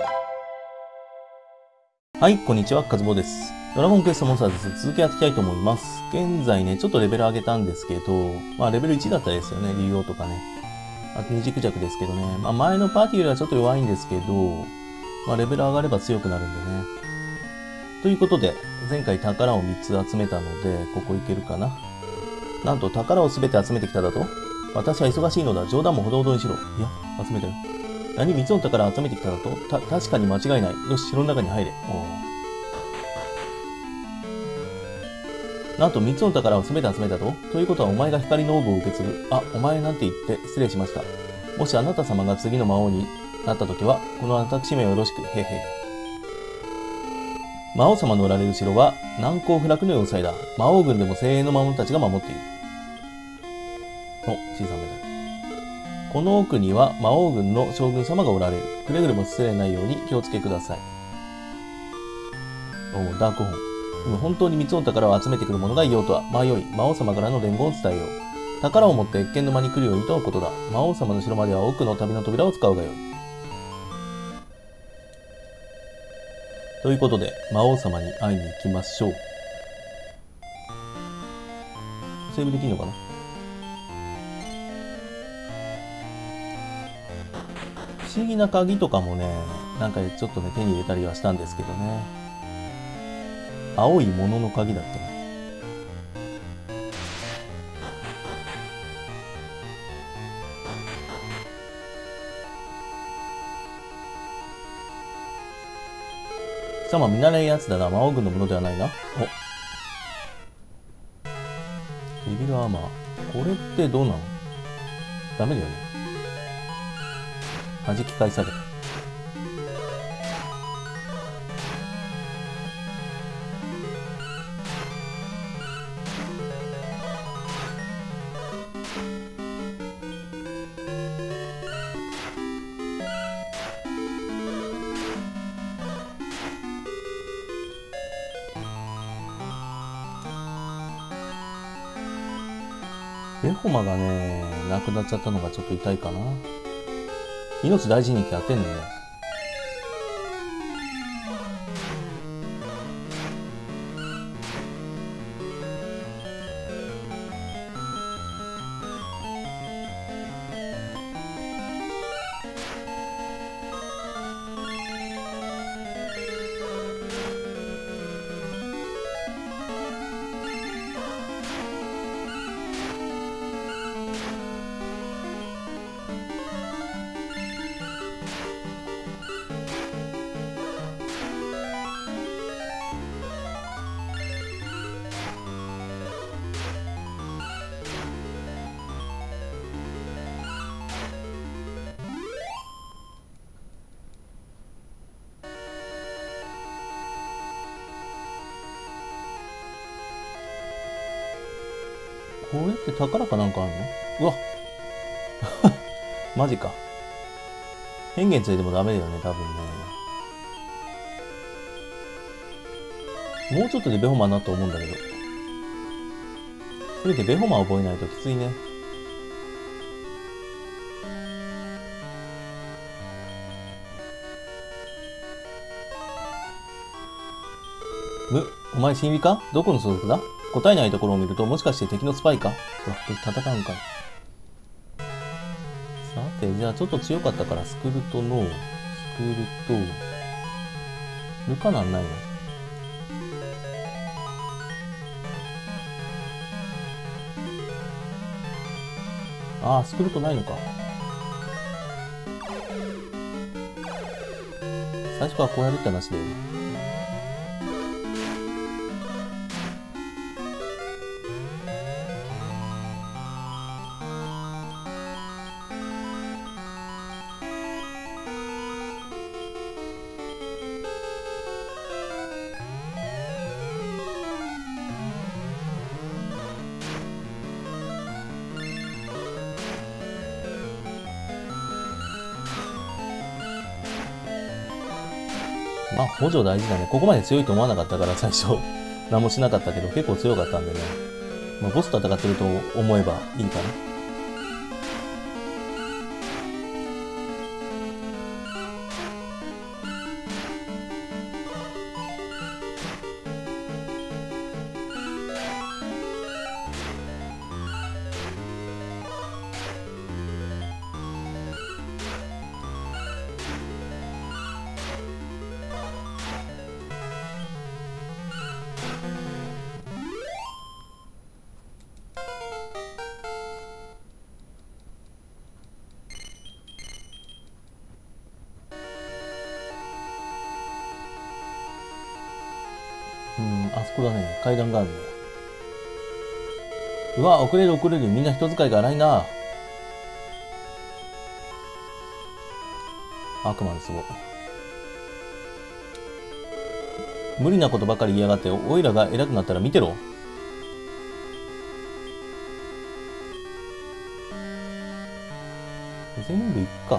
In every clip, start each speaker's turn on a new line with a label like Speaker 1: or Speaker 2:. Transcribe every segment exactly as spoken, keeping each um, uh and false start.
Speaker 1: はい、こんにちは、カズボです。ドラゴンクエストモンスターズ続きやっていきたいと思います。現在ね、ちょっとレベル上げたんですけど、まあレベルいちだったですよね、竜王とかね。あと二軸弱ですけどね。まあ前のパーティーよりはちょっと弱いんですけど、まあレベル上がれば強くなるんでね。ということで、前回宝をみっつ集めたので、ここいけるかな。なんと宝をすべて集めてきただと？私は忙しいのだ。冗談もほどほどにしろ。いや、集めたよ。何、みっつの宝集めてきただと？た、確かに間違いない。よし、城の中に入れ。おなんとみっつの宝をすべて集めたと？ということはお前が光のオーブを受け継ぐ。あ、お前なんて言って失礼しました。もしあなた様が次の魔王になった時は、この私めをよろしく。へへ。魔王様のおられる城は難攻不落の要塞だ。魔王軍でも精鋭の魔物たちが守っている。お、小さめだ。この奥には魔王軍の将軍様がおられる。くれぐれも失礼ないように気をつけください。おお、ダークホーン。でも本当にみっつの宝を集めてくる者がいようとは、迷い、魔王様からの伝言を伝えよう。宝を持って越見の間に来るようにとのことだ。魔王様の城までは奥の旅の扉を使うがよい。ということで、魔王様に会いに行きましょう。セーブできるのかな？不思議な鍵とかもね、なんかちょっとね、手に入れたりはしたんですけどね。青いものの鍵だっけね。貴様見習いやつだな。魔王軍のものではないな。お。リビルアーマー。これってどうなの？ダメだよね。弾き返された。ベホマがね、なくなっちゃったのがちょっと痛いかな。命大事にってやってんのね。これって宝かなんかあんの？うわマジか。変幻ついてもダメだよね、多分ね。もうちょっとでベホマなと思うんだけど。せめてベホマ覚えないときついね。む、お前心理か？どこの所属だ？答えないところを見ると、もしかして敵のスパイか？うわ、戦うんかい。さて、じゃあちょっと強かったからスクルトの、スクルト、ルカナンないの？ああ、スクルトないのか。最初からこうやるって話だよね。まあ、補助大事だね。ここまで強いと思わなかったから最初、何もしなかったけど、結構強かったんでね。まあ、ボスと戦ってると思えばいいかな。 うん、あそこだね。階段があるね。うわ、遅れる遅れる。みんな人使いが荒いな。悪魔の壺。無理なことばかり言いやがって、おいらが偉くなったら見てろ。全部いっか。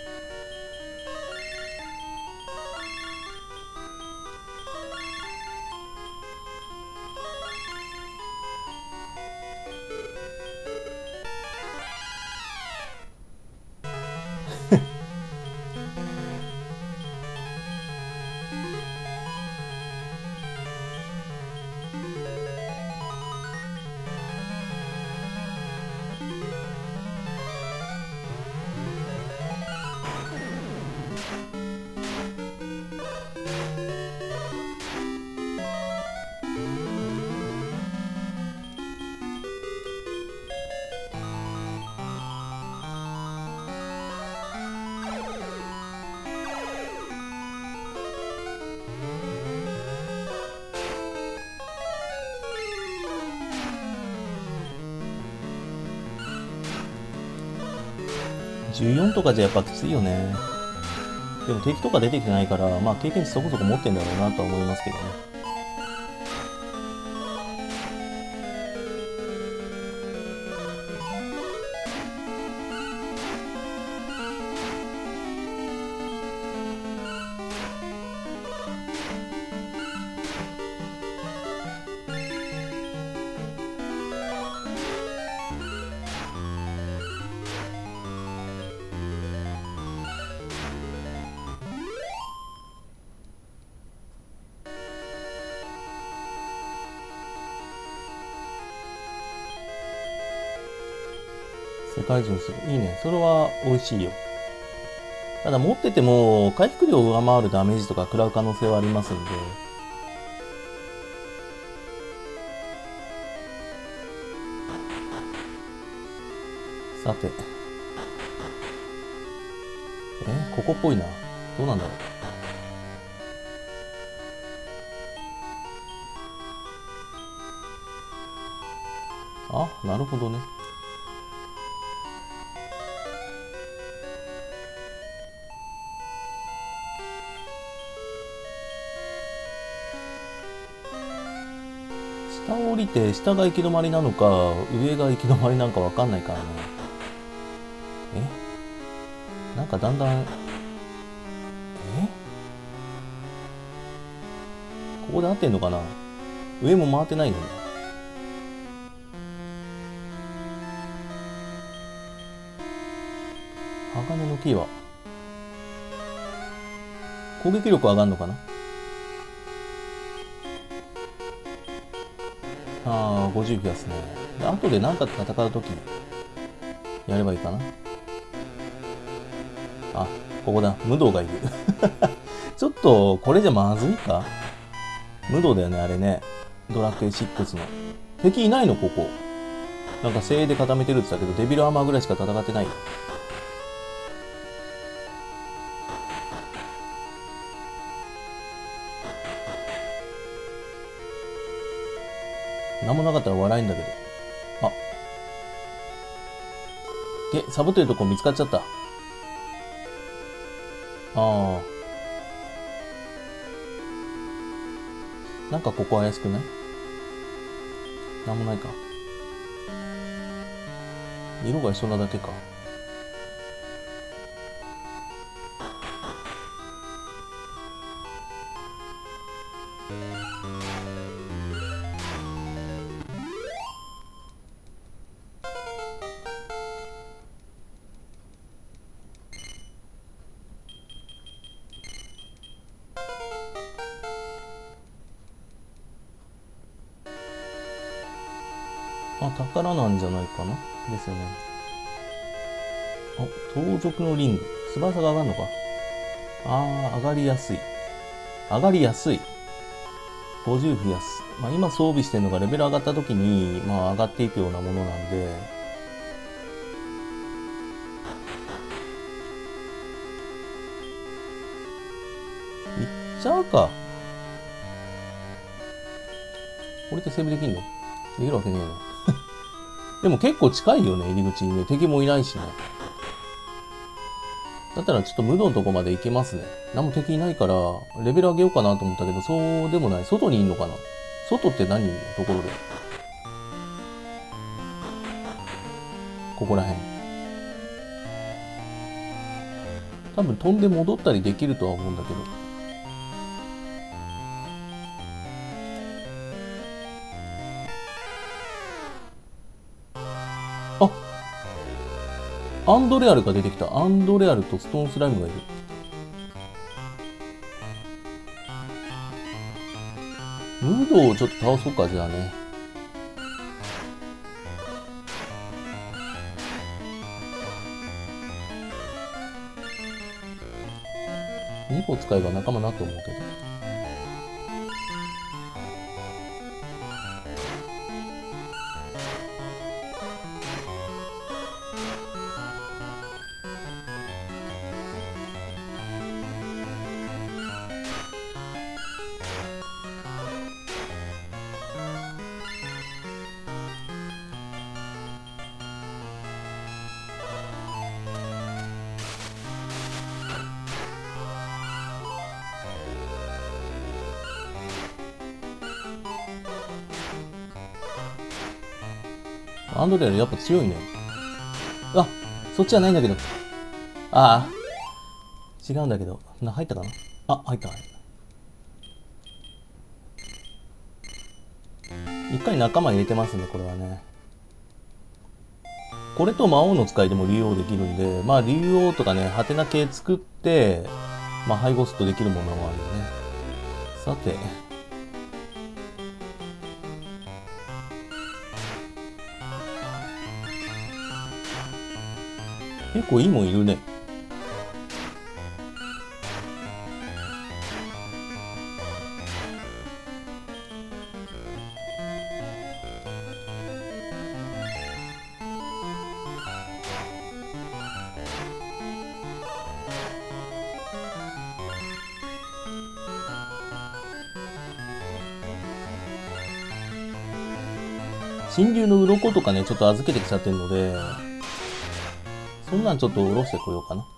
Speaker 1: じゅうよんとかじゃやっぱきついよね。でも敵とか出てきてないから、まあ経験値そこそこ持ってんだろうなとは思いますけどね。世界中する。いいね。それは美味しいよ。ただ持ってても回復量を上回るダメージとか食らう可能性はありますんで。さて。え、ここっぽいな。どうなんだろう。あ、なるほどね。下を降りて、下が行き止まりなのか、上が行き止まりなんかわかんないからね。え？なんかだんだん、え？ここで合ってんのかな？上も回ってないのね。鋼のキーは攻撃力上がるのかな？ああ、ごじゅう増やすね。で後で何かと戦うときやればいいかな。あ、ここだ。無道がいる。ちょっと、これじゃまずいか？無道だよね、あれね。ドラクエシックスの。敵いないの、ここ。なんか精鋭で固めてるって言ったけど、デビルアーマーぐらいしか戦ってないよ。なんもなかったら笑えんだけど。あ。え、サボってるとこ見つかっちゃった。ああ。なんかここ怪しくない？なんもないか。色が一緒なだけか。あ、宝なんじゃないかなですよね。あ、盗賊のリング。翼が上がるのか。あー、上がりやすい。上がりやすい。ごじゅう増やす。まあ今装備してるのがレベル上がった時に、まあ上がっていくようなものなんで、いっちゃうか。 これってセーブできんの？できるわけねえよね。でも結構近いよね、入り口にね。敵もいないしね。だったらちょっと無道のとこまで行けますね。何も敵いないから、レベル上げようかなと思ったけど、そうでもない。外にいんのかな？外って何のところで？ここら辺。多分飛んで戻ったりできるとは思うんだけど。あ、アンドレアルが出てきた。アンドレアルとストーンスライムがいる。ムードをちょっと倒そうか、じゃあね。にこ使えば仲間なと思うけど。アンドレアルやっぱ強いね。あ、そっちじゃないんだけど。ああ。違うんだけど。な、入ったかな？あ、入った。一回仲間入れてますね、これはね。これと魔王の使いでも利用できるんで、まあ竜王とかね、ハテナ系作って、まあハイゴストできるものもあるよね。さて。結構いいもんいるね。神竜の鱗とかね、ちょっと預けてきちゃってるので、そんなんちょっと下ろしてこようかな。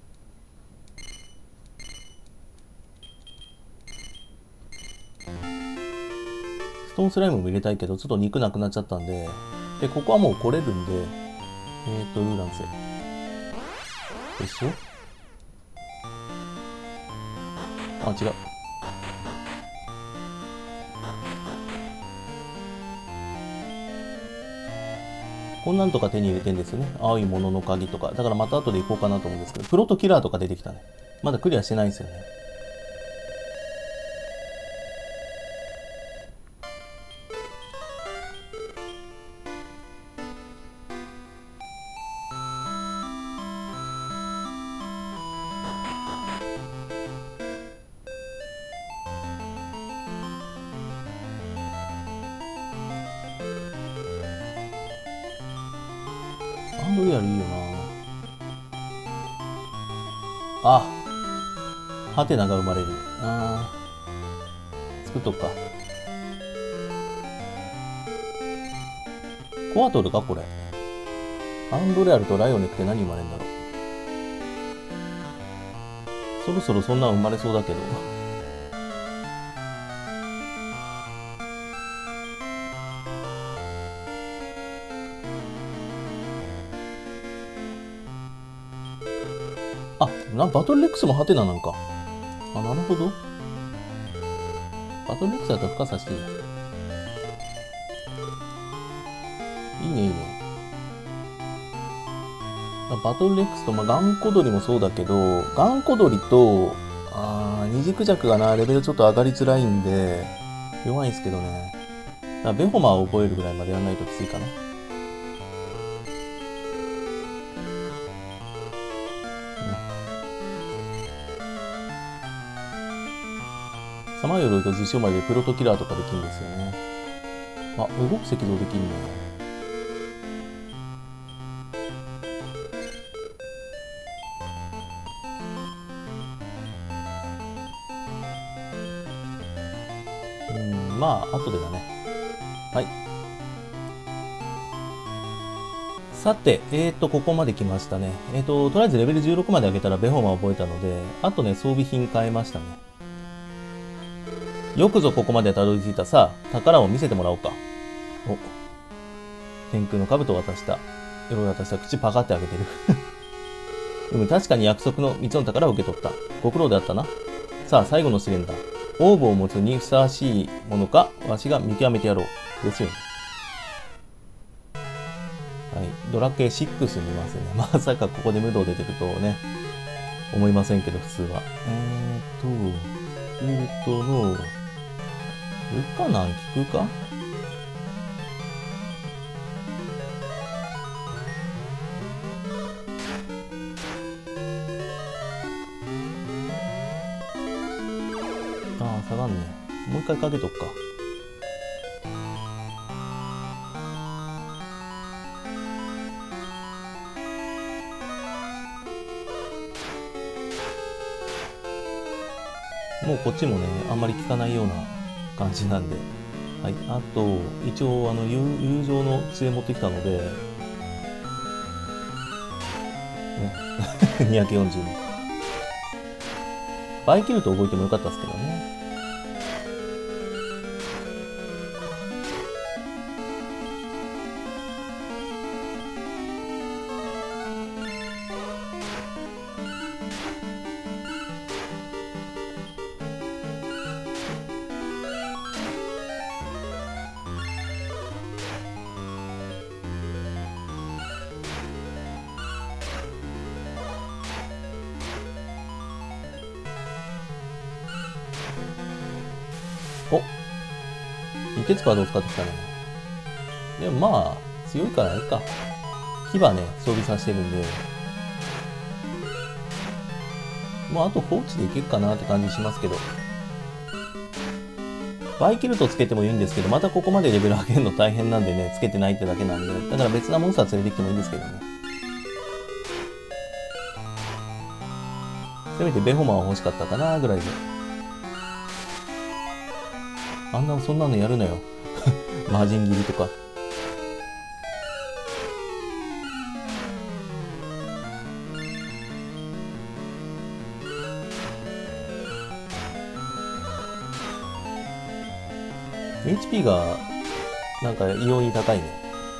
Speaker 1: ストーンスライムも入れたいけど、ちょっと肉なくなっちゃったんで、で、ここはもう来れるんで、えーと、ウーランセ。でしょ？あ、違う。こんなんとか手に入れてんですよね。青いものの鍵とか。だからまた後で行こうかなと思うんですけど、プロトキラーとか出てきたね。まだクリアしてないんですよね。アンドレアルいいよな。あ、ハテナが生まれる。あー、作っとくか。コアトルかこれ。アンドレアルとライオネックって何生まれるんだろう。そろそろそんなの生まれそうだけど。あ、な、バトルレックスもハテナなんか。あ、なるほど。バトルレックスだったら深さしていいや。いいね、いいね。バトルレックスと、まあ、ガンコドリもそうだけど、ガンコドリと、あー、二軸弱がな、レベルちょっと上がりづらいんで、弱いんですけどね。だからベホマを覚えるぐらいまでやらないときついかな。さまよろいと図書までプロトキラーとかできるんですよね。あ、動く石像できんね。うん、まあ、後でだね。 はい。さて、えーと、ここまで来ましたね。えーと、とりあえずレベルじゅうろくまで上げたらベホマを覚えたので、あとね、装備品変えましたね。よくぞここまでたどり着いた。さあ、宝を見せてもらおうか。お。天空の兜を渡した。鎧を渡した。口パカって開けてる。でも確かに約束のみっつの宝を受け取った。ご苦労であったな。さあ、最後の試練だ。オーブを持つにふさわしいものか、わしが見極めてやろう。ですよね。はい。ドラクエろくにいますね。まさかここで無道出てくるとね、思いませんけど、普通は。えーと、フルトの、ルカナン聞くか？ああ、下がんね。もう一回かけとくか。もうこっちもね、あんまり効かないような感じなんで。はい。あと、一応、あの、友友情の杖持ってきたので、ね。にひゃくよんじゅうに。バイキルト動いてもよかったですけどね。お、輸血カードを使ってきたね。でもまあ、強いからいいか。牙ね、装備させてるんで。もうあと放置でいけるかなって感じしますけど。バイキルトつけてもいいんですけど、またここまでレベル上げるの大変なんでね、つけてないってだけなんで。だから別なモンスター連れてきてもいいんですけどね。せめてベホマンは欲しかったかなぐらいで。あんな、そんなのやるなよ。マージン切りとか。エイチピー が、なんか異様に高いね。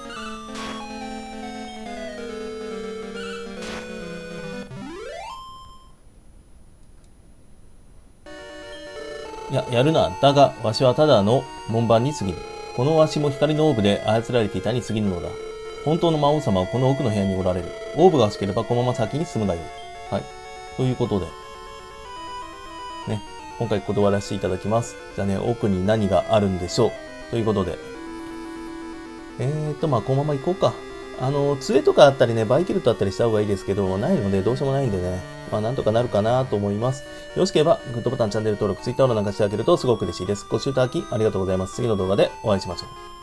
Speaker 1: いや、やるな。だが、わしはただの門番に過ぎる。このわしも光のオーブで操られていたに過ぎるのだ。本当の魔王様はこの奥の部屋におられる。オーブが欲しければこのまま先に進むがよい。はい。ということで。ね。今回断らせていただきます。じゃあね、奥に何があるんでしょう。ということで。えーと、まあ、このまま行こうか。あの、杖とかあったりね、バイキルトあったりした方がいいですけど、ないのでどうしようもないんでね。まあ、なんとかなるかなと思います。よろしければ、グッドボタン、チャンネル登録、Twitter をなんかしてあげるとすごく嬉しいです。ご視聴いただきありがとうございます。次の動画でお会いしましょう。